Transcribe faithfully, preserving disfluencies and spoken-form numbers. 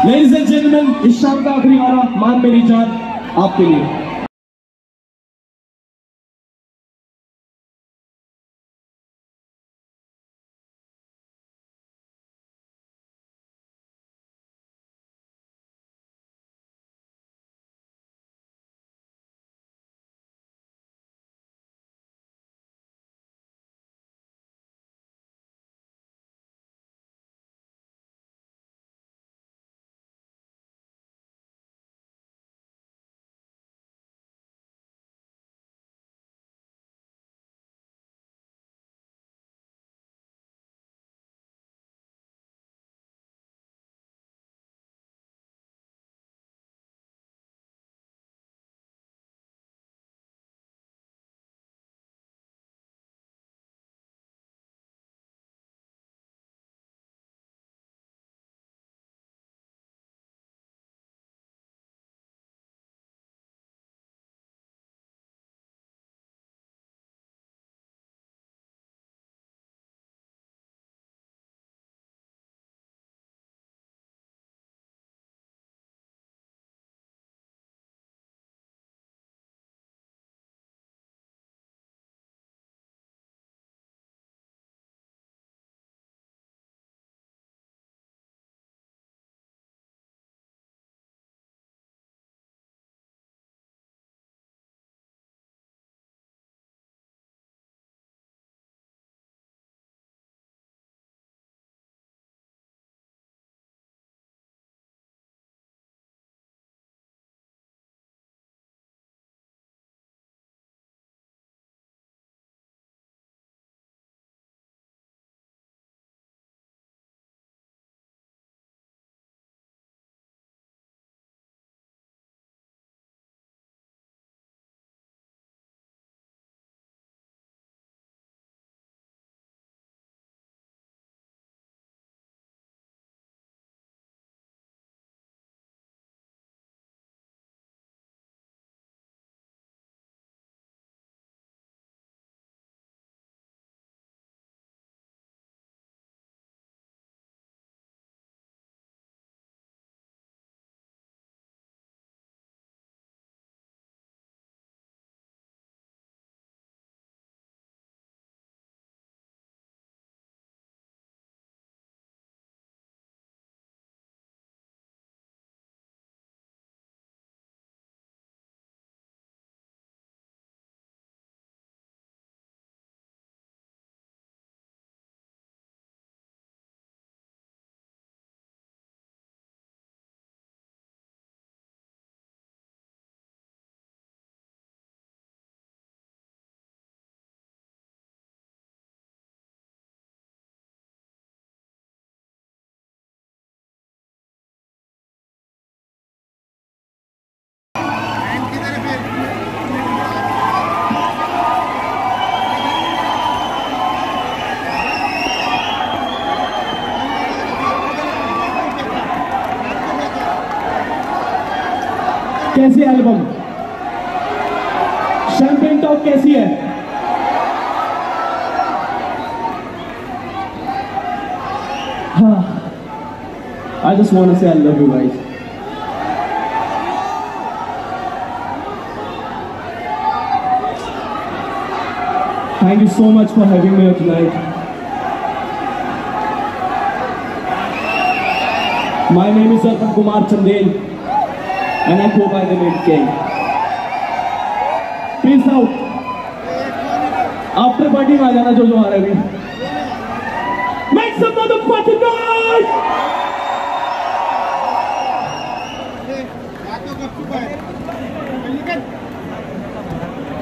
Ladies and gentlemen, इस शाम का आखिरी गाना मान मेरी जान आपके लिए। कैसी एल्बम शैंपेन टॉक कैसी है? हाँ, I just want to say I love you guys. Thank you so much for having me here tonight. My name is Arpan Kumar Chandel. And I go by the name King. Peace out. After party में आ जाना जो जो आ रहा है अभी. Make some motherfucking noise!